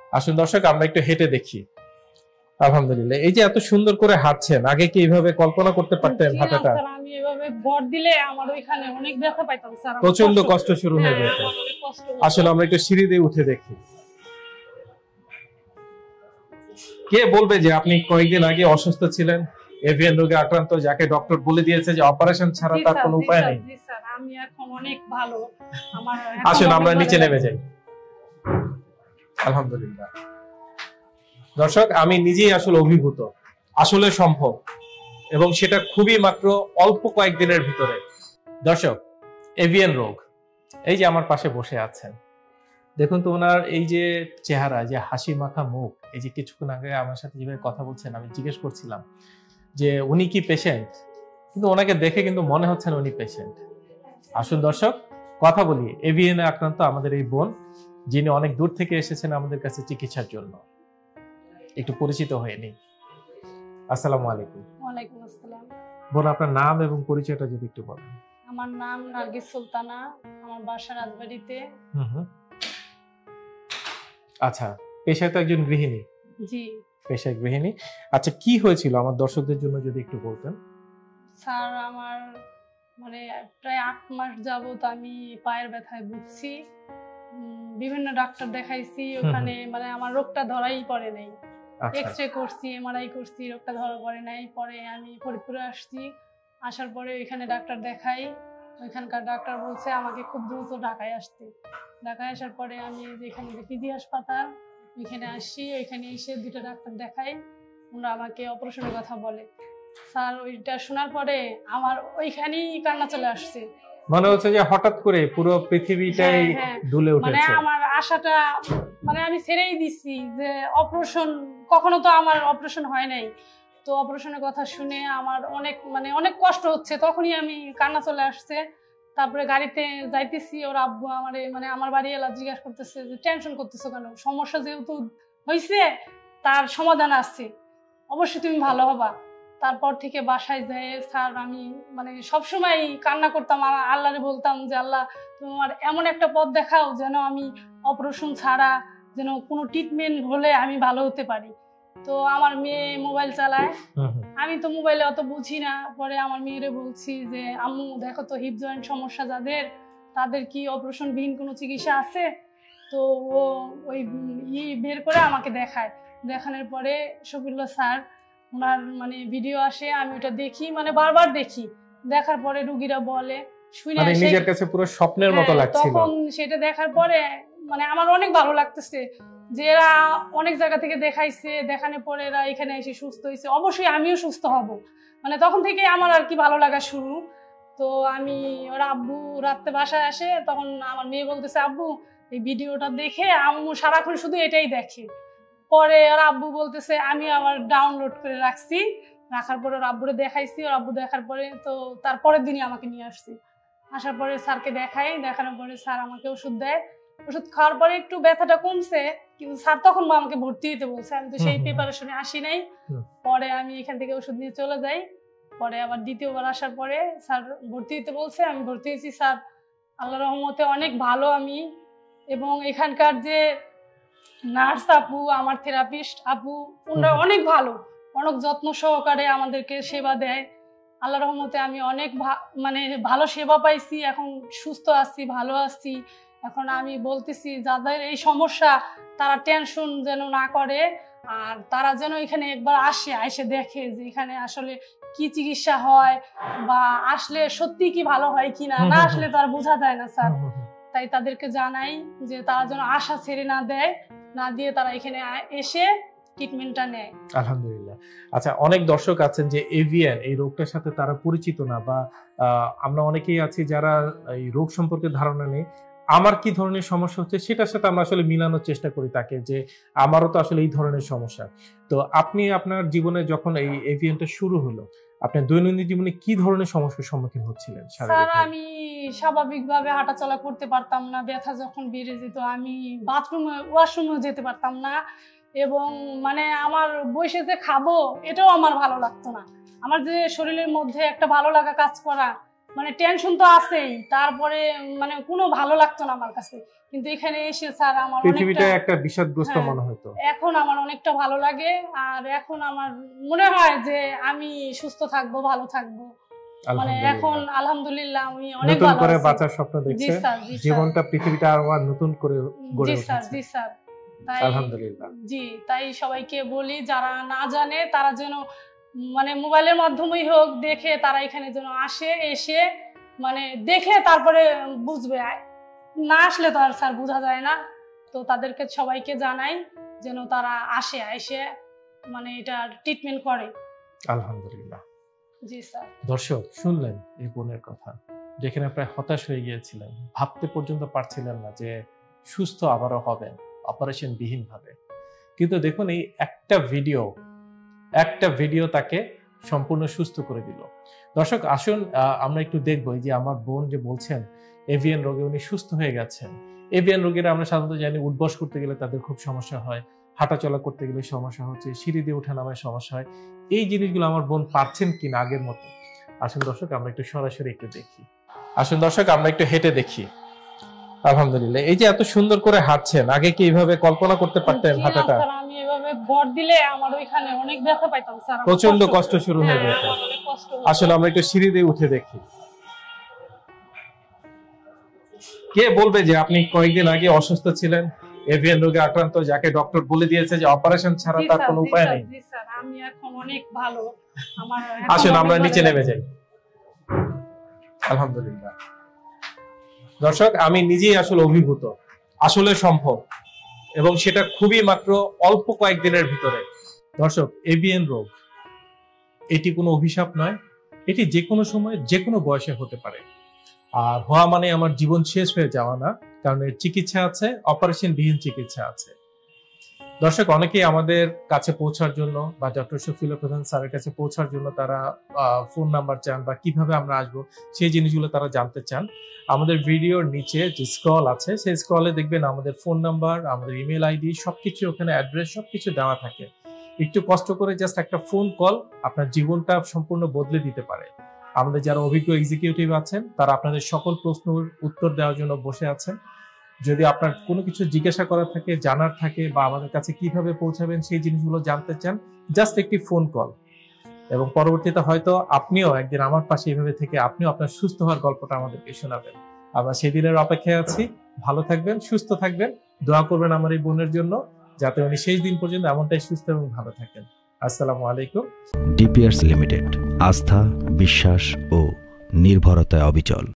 আসুন দর্শক, আমরা একটু হেঁটে দেখি। আলহামদুলিল্লাহ, এই যে এত সুন্দর করে হাঁটছেন, আগে কি এইভাবে কল্পনা করতে পারতেন হাঁটাটা? স্যার আমি এভাবে ভর দিলে আমার ওইখানে অনেক ব্যথা পাইতাম স্যার, প্রচন্ড কষ্ট শুরু হয়ে যেত। আসলে আমরা একটু সিঁড়ি দিয়ে উঠে দেখি। কে বলবে যে আপনি কয়েকদিন আগে অসুস্থ ছিলেন, এভিএন রোগে আক্রান্ত, যাকে ডক্টর বলে দিয়েছে যে অপারেশন ছাড়া তার কোনো উপায় নেই? জি স্যার, আমি এখন অনেক ভালো। আমার আসুন আমরা নিচে নেমে যাই। আলহামদুলিল্লাহ দর্শক, আমি নিজেই আসলে অভিভূত, আসলে সম্ভব, এবং সেটা খুবই মাত্র অল্প কয়েকদিনের ভিতরে। দর্শক, এভিএন রোগ, এই যে আমার পাশে বসে আছেন, দেখুন তো ওনার এই যে চেহারা, যে হাসি মাখা মুখ, এই যে কিছুক্ষণ আগে আমার সাথে যেভাবে কথা বলছেন, আমি জিজ্ঞেস করছিলাম যে উনি কি পেশেন্ট, কিন্তু ওনাকে দেখে কিন্তু মনে হচ্ছে না উনি পেশেন্ট। আসুন দর্শক, কথা বলি এভিএন আক্রান্ত আমাদের এই বোন, যিনি অনেক দূর থেকে এসেছেন আমাদের কাছে চিকিৎসার জন্য। একটু পরিচিত হয়ে নিই। আসসালামু আলাইকুম। ওয়ালাইকুম আসসালাম। বোন, আপনার নাম এবং পরিচয়টা যদি একটু বলেন। আমার নাম নার্গিস সুলতানা, আমার বাসা রাজবাড়িতে। আচ্ছা, পেশায় তো একজন গৃহিণী? জি। পেশায় গৃহিণী। আচ্ছা, কি হয়েছিল আমার দর্শকদের জন্য যদি একটু বলতেন। স্যার আমার মানে প্রায় 8 মাস যাবত আমি পায়ের ব্যথায় ভুগছি। বিভিন্ন ডাক্তার দেখাইছি, ওখানে মানে আমার রোগটা ধরাই পড়ে নাই। এক্স-রে করছি, এমআরআই করছি, রোগটা ধরা পড়ে নাই। পরে আমি ফরিদপুরে আসছি, আসার পরে ওইখানে ডাক্তার দেখাই। ওইখানকার ডাক্তার বলছে আমাকে খুব দ্রুত ঢাকায় আসতে। ঢাকায় আসার পরে আমি যেখানে পিজি হাসপাতাল, ওইখানে আসি। ওইখানে এসে 2টা ডাক্তার দেখাই, ওরা আমাকে অপারেশনের কথা বলে। স্যার ওইটা শোনার পরে আমার ওইখানেই কান্না চলে আসছে। মনে হচ্ছে যে হঠাৎ করে পুরো পৃথিবীটাই দুলে উঠেছে। মানে আমার আশাটা মানে আমি ছেড়েই দিছি যে অপারেশন, কখনো তো আমার অপারেশন হয় নাই। তো অপারেশনের কথা শুনে আমার অনেক কষ্ট হচ্ছে। তখনই আমি কান্না চলে আসছে। তারপরে গাড়িতে যাইতেছি, ওর আব্বু আমার বাড়ি এলা জিজ্ঞাসা করতেছে যে টেনশন করতেছো কেন, সমস্যা যেহেতু হয়েছে তার সমাধান আছে, অবশ্যই তুমি ভালো হবা। তারপর থেকে বাসায় যেয়ে স্যার আমি সবসময় কান্না করতাম, আল্লাহরে বলতাম যে আল্লাহ তুমি আমার এমন একটা পথ দেখাও যেন আমি অপারেশন ছাড়া যেন কোনো ট্রিটমেন্ট হলে আমি ভালো হতে পারি। তো আমার মেয়ে মোবাইল চালায়, আমি তো মোবাইলে অত বুঝি না। পরে আমার মেয়েরে বলছি যে আম্মু দেখো তো হিপ জয়েন্ট সমস্যা যাদের, তাদের কি অপারেশনবিহীন কোনো চিকিৎসা আছে? তো ও ওই বের করে আমাকে দেখায়। দেখানোর পরে শফিউল্লাহ স্যার ওনার ভিডিও আসে, আমি ওটা দেখি, বারবার দেখি। দেখার পরে রোগীরা বলে শুনে নিজের কাছে পুরো স্বপ্নের মতো লাগছিল। তখন সেটা দেখার পরে আমার অনেক ভালো লাগতেছে যে এরা অনেক জায়গা থেকে দেখাইছে, দেখানোর পরে এরা এখানে এসে সুস্থ হয়েছে, অবশ্যই আমিও সুস্থ হব। তখন থেকে আমার আর কি ভালো লাগা শুরু। তো আমি ওর আব্বু রাত্রে বাসায় আসে, তখন আমার মেয়ে বলতেছে আব্বু এই ভিডিওটা দেখে আম্মু সারাক্ষণ শুধু এটাই দেখে। পরে ওর আব্বু বলতেছে আমি আবার ডাউনলোড করে রাখছি, রাখার পরে ওর আব্বুরে দেখাইছি। ওর আব্বু দেখার পরে তো তারপরের দিনই আমাকে নিয়ে আসছি। আসার পরে স্যারকে দেখাই, দেখানোর পরে স্যার আমাকে ওষুধ দেয়। ওষুধ খাওয়ার পরে একটু ব্যথাটা কমছে, কিন্তু স্যার তখন আমাকে ভর্তি হইতে বলছে। আমি তো সেই প্রিপারেশনে আসি নাই। পরে আমি এখান থেকে ওষুধ নিয়ে চলে যাই। পরে আবার দ্বিতীয়বার আসার পরে স্যার ভর্তি হইতে বলছে, আমি ভর্তি হয়েছি। স্যার আল্লাহর রহমতে অনেক ভালো আমি, এবং এখানকার যে নার্স আপু, আমার থেরাপিস্ট আপু, ওনারা অনেক ভালো, অনেক যত্ন সহকারে আমাদেরকে সেবা দেয়। আল্লাহর রহমতে আমি অনেক ভালো সেবা পাইছি, এখন সুস্থ আছি, ভালো আছি। এখন আমি বলতেছি যাদের এই সমস্যা তারা টেনশন যেন না করে, আর তারা যেন এখানে একবার আসে দেখে যে এখানে আসলে কি চিকিৎসা হয়, বা আসলে সত্যি কি ভালো হয় কিনা, না আসলে তার বোঝা যায় না স্যার। তাই তাদেরকে জানাই যে তারা যেন আশা ছেড়ে না দেয়, না দিয়ে তারা এখানে এসে ট্রিটমেন্টটা নেয়। আলহামদুলিল্লাহ। আচ্ছা, অনেক দর্শক আছেন যে এভিএন এই রোগটার সাথে তারা পরিচিত না, বা আমরা অনেকেই আছি যারা এই রোগ সম্পর্কে ধারণা নেই। আমার কি ধরনের সমস্যা হচ্ছে সেটার সাথে আমরা আসলে মিলানোর চেষ্টা করি তাকে, যে আমারও তো আসলে এই ধরনের সমস্যা। তো আপনি আপনার জীবনে যখন এই এভিএনটা শুরু হলো, আপনি দৈনন্দিন জীবনে কি ধরনের সমস্যার সম্মুখীন হচ্ছিলেন? স্যার আমি স্বাভাবিকভাবে হাঁটাচলা করতে পারতাম না, ব্যথা যখন বেড়ে যেত আমি ওয়াশরুমেও যেতে পারতাম না, এবং আমার বসে যে খাবো এটাও আমার ভালো লাগতো না। আমার যে শরীরের মধ্যে একটা ভালো লাগা কাজ করা, টেনশন তো আছেই, তারপরে কোনো ভালো লাগতো না আমার কাছে। কিন্তু এখানে এসে স্যার আমার পৃথিবীটা অনেকটা একটা বিষাদগ্রস্ত হ্যাঁ, মনে হতো। এখন আমার অনেকটা ভালো লাগে, আর এখন আমার মনে হয় যে আমি সুস্থ থাকবো, ভালো থাকবো। মানে এখন আলহামদুলিল্লাহ আমি অনেক নতুন ভালো করে আছি। বাঁচার স্বপ্ন জি দেখছে, স্যার, জি স্যার। জীবনটা পৃথিবীটা আবার নতুন করে গড়ে জি স্যার, উঠেছে। জি স্যার। তাই আলহামদুলিল্লাহ। জি, তাই সবাইকে বলি যারা না জানে তারা যেন মানে মোবাইলের মাধ্যমেই হোক দেখে তারা এখানে যেন আসে, এসে মানে দেখে তারপরে বুঝবে। না আসলে তো আর স্যার বোঝা যায় না। তো তাদেরকে সবাইকে জানাই যেন তারা আসে, এসে মানে এটা ট্রিটমেন্ট করে। আলহামদুলিল্লাহ। জি স্যার। দর্শক শুনলেন এই বোনের কথা, যেখানে প্রায় হতাশ হয়ে গিয়েছিলেন, ভাবতে পর্যন্ত পারছিলেন না যে সুস্থ আবারও হবেন অপারেশন বিহীন ভাবে। কিন্তু দেখুন এই একটা ভিডিও তাকে সম্পূর্ণ সুস্থ করে দিল। দর্শক আসুন আমরা একটু দেখবো যে আমার বোন যে বলছেন এভিএন রোগে উনি সুস্থ হয়ে গেছেন। এভিএন রোগীরা আমরা সাধারণত জানি উঠবস করতে গেলে তাদের খুব সমস্যা হয়, হাঁটাচলা করতে গেলে সমস্যা হচ্ছে, সিঁড়ি দিয়ে ওঠা নামায় সমস্যা হয়। এই জিনিসগুলো আমার বোন পারছেন কিনা আগের মতো। আসুন দর্শক আমরা একটু সরাসরি একটু দেখি। আসুন দর্শক আমরা একটু হেঁটে দেখি। আলহামদুলিল্লাহ, এই যে এত সুন্দর করে হাঁটছেন, আগে কি এইভাবে কল্পনা করতে পারতেন হাঁটাটা? স্যার আমি এভাবে ভর দিলে আমার ওইখানে অনেক ব্যথা পাইতাম স্যার, প্রচন্ড কষ্ট শুরু হয়ে যেত। আসলে আমরা একটু সিঁড়ি দিয়ে উঠে দেখি। কে বলবে যে আপনি কয়েকদিন আগে অসুস্থ ছিলেন, এভিএন রোগে আক্রান্ত, যাকে ডক্টর বলে দিয়েছে যে অপারেশন ছাড়া তার কোনো উপায় নেই। জি স্যার, আমি এখন অনেক ভালো। আমার আসুন আমরা নিচে নেমে যাই। আলহামদুলিল্লাহ। দর্শক আমি নিজেই আসলে অভিভূত, আসলে সম্ভব, এবং সেটা খুবই মাত্র অল্প কয়েকদিনের ভিতরে। দর্শক এভিএন রোগ এটি কোনো অভিশাপ নয়, এটি যে কোনো সময় যে কোনো বয়সে হতে পারে। আর হওয়া মানে আমার জীবন শেষ হয়ে যাওয়া না, কারণ এর চিকিৎসা আছে, অপারেশন বিহীন চিকিৎসা আছে। দর্শক অনেকেই আমাদের কাছে পৌঁছার জন্য বা ডক্টর শফিউল্লাহ প্রধান স্যারের কাছে পৌঁছার জন্য তারা ফোন নাম্বার চান বা কিভাবে আমরা আসবো সেই জিনিসগুলো তারা জানতে চান। আমাদের ভিডিওর নিচে যে স্ক্রল আছে সেই স্ক্রলে দেখবেন আমাদের ফোন নাম্বার, আমাদের ইমেল আইডি সবকিছু, ওখানে অ্যাড্রেস সবকিছু দেওয়া থাকে। একটু কষ্ট করে জাস্ট একটা ফোন কল আপনার জীবনটা সম্পূর্ণ বদলে দিতে পারে। আমাদের যারা অভিজ্ঞ এক্সিকিউটিভ আছেন তারা আপনাদের সকল প্রশ্নের উত্তর দেওয়ার জন্য বসে আছেন। যদি আপনার কোনো কিছু জিজ্ঞাসা করার থাকে, জানার থাকে, বা আমাদের কাছে কিভাবে পৌঁছাবেন সেই জিনিসগুলো জানতে চান, জাস্ট একটি ফোন কল, এবং পরবর্তীতে হয়তো আপনিও একদিন আমার পাশে এইভাবে থেকে আপনিও আপনার সুস্থ হওয়ার গল্পটা আমাদেরকে শোনাবেন। আমরা সেদিনের অপেক্ষায় আছি। ভালো থাকবেন, সুস্থ থাকবেন, দোয়া করবেন আমার এই বোনের জন্য যাতে উনি শেষ দিন পর্যন্ত এমনটাই সুস্থ এবং ভালো থাকেন। আসসালামু আলাইকুম। ডিপিআরস লিমিটেড, আস্থা, বিশ্বাস ও নির্ভরতায় অবিচল।